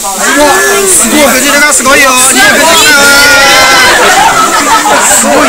肉汁がすごいよ。肉汁がすごい。